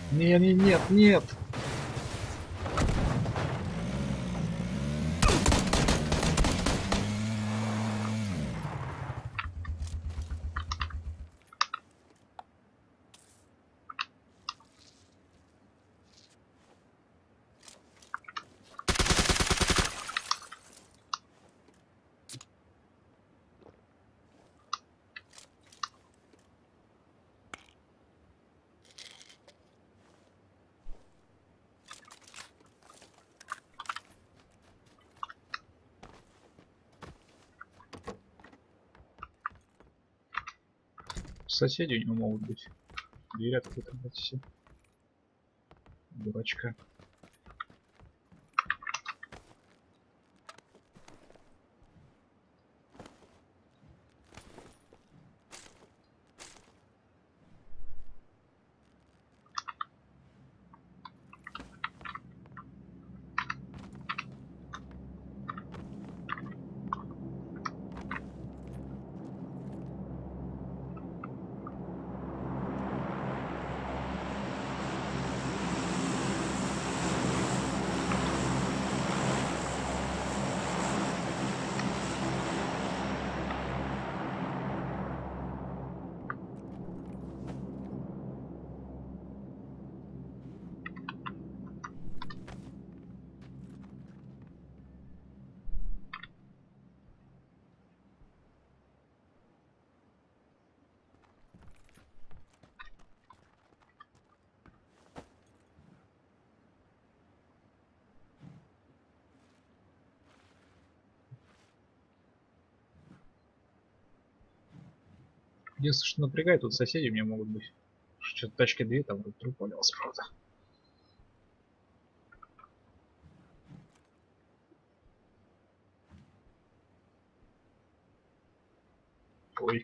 Нет, нет, нет, нет. Соседи у него могут быть. Дверь открыта, блядь, все. Дурачка. Единственное, что напрягает, тут соседи у меня могут быть. Что-то тачки две, там вроде труп валялся, правда. Ой.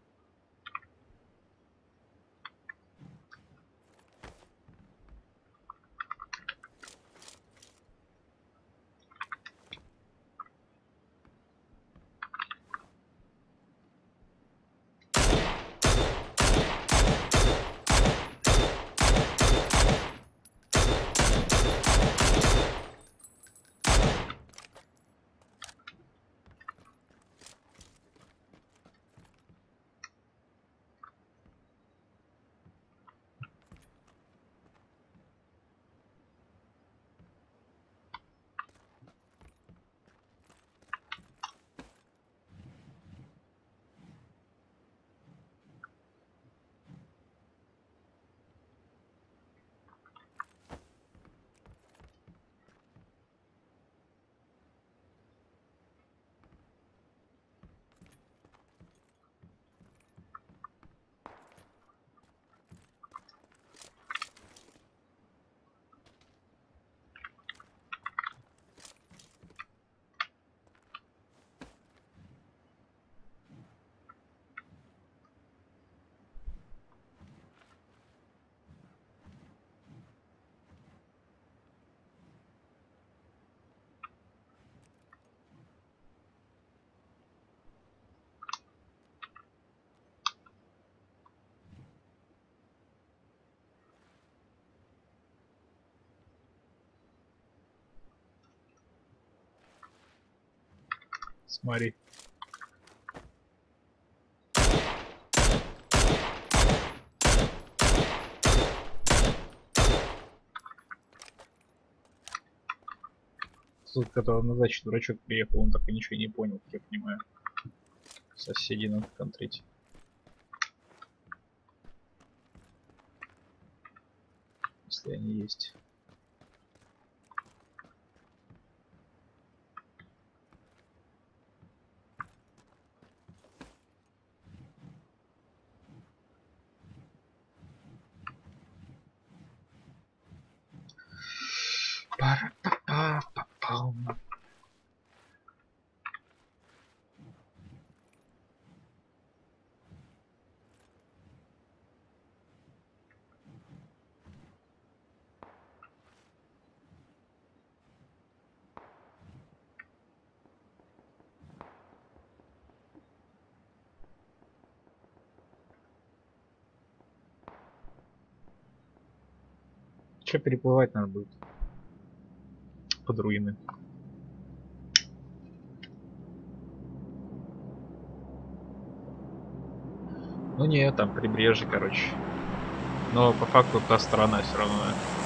Смотри. Тут, который на дачу дурачок приехал, он так и ничего не понял, как я понимаю. Соседей надо контрить. Если они есть. Пара-па-па-па-пам. Че переплывать надо будет? Под руины. Ну не, там прибрежье, короче. Но по факту та сторона все равно.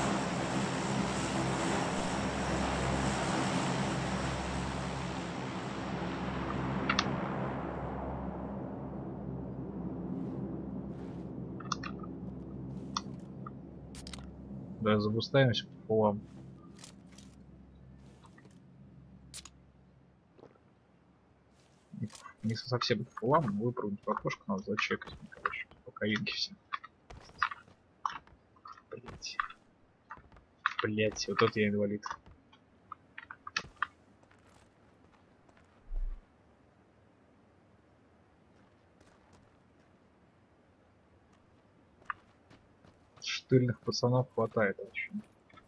Да, забустаемся по фулам. Не совсем по фулам, но выпрыгнуть в окошко надо зачекать. Короче, по каинке все. Блять. Блять, вот это я инвалид. Штыльных пацанов хватает очень.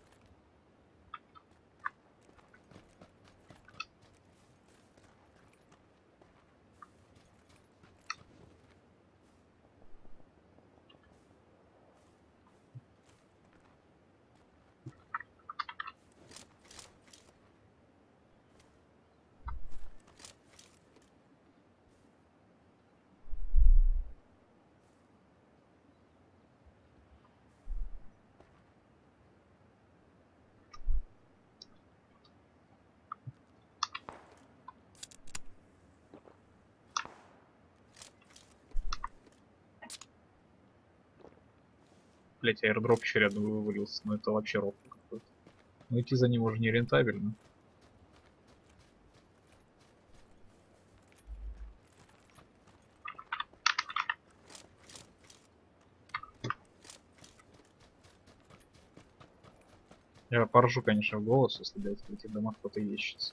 Блять, аирдроп еще рядом вывалился, но это вообще рок какой-то. Но идти за ним уже не рентабельно. Я поржу, конечно, в голос, если, блядь, в этих домах кто-то есть сейчас.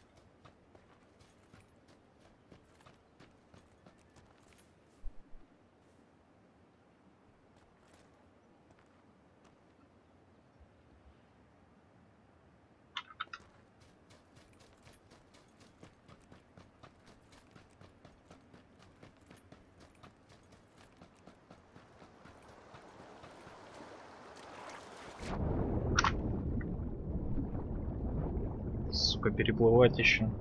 Сука, переплывать еще.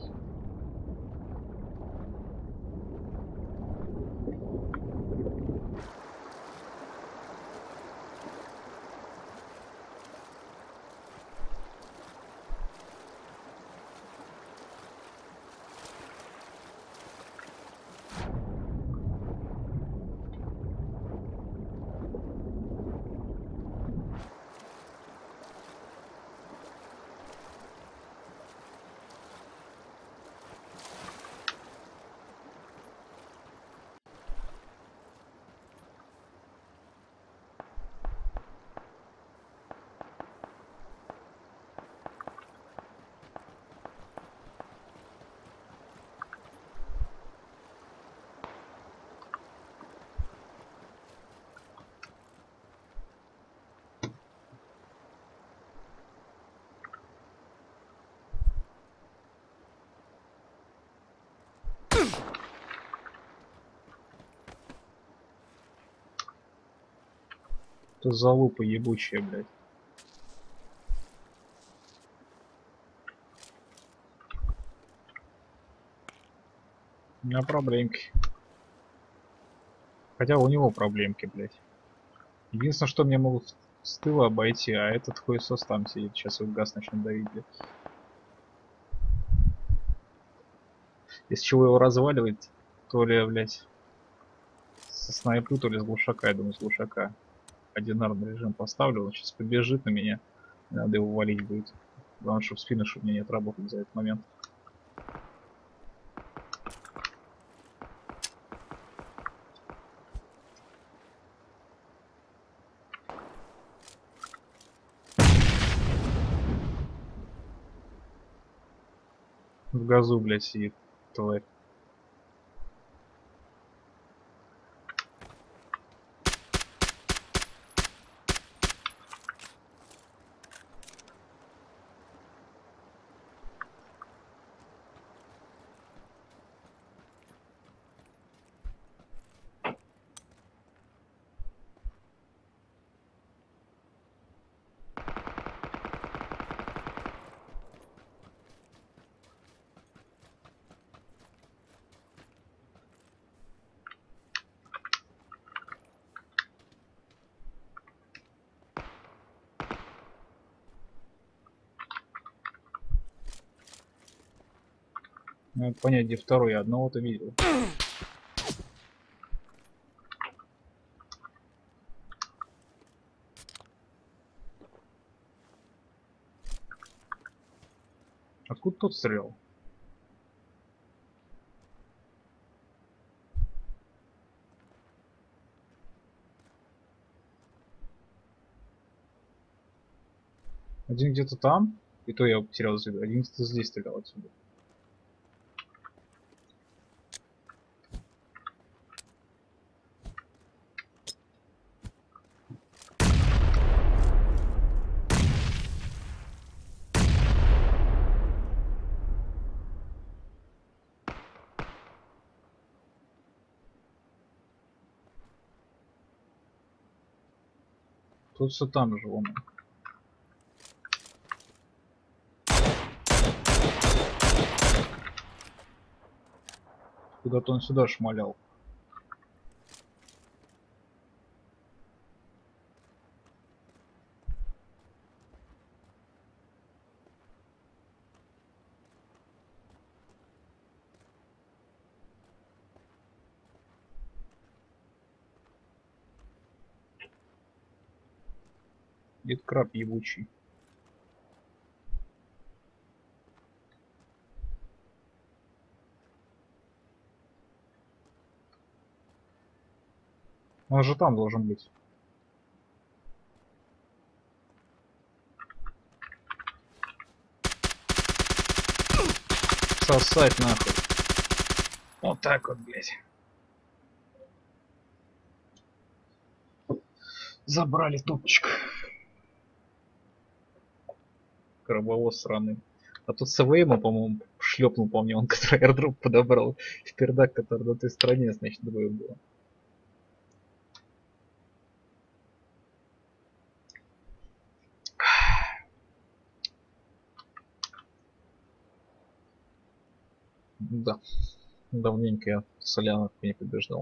Это залупа ебучая, блядь. У меня проблемки. Хотя у него проблемки, блядь. Единственное, что мне могут с тыла обойти, а этот хуесос там сидит. Сейчас его в газ начнет давить, блядь. Из чего его разваливать, то ли, блядь, со снайпы, то ли с глушака. Я думаю, с глушака. Одинарный режим поставлю, он сейчас побежит на меня. Надо его валить будет. Главное, чтобы спина, чтобы мне не отработать за этот момент. В газу, блядь, сидит тварь. Надо понять, где второй. Я одного-то видел. Откуда тот стрелял? Один где-то там, и то я потерял из виду. Один где-то здесь стрелял отсюда. Тут все там же, вон. Куда-то он сюда шмалял. Дед краб ебучий. Он же там должен быть. Сосать нахуй. Вот так вот, блядь. Забрали топчик. Крабовоз сраный. А тут с АВМ, по-моему, шлепнул по мне, он который аирдроп подобрал. В пердак, который на той стороне, значит, двое было. Да. Давненько я солянок не побеждал.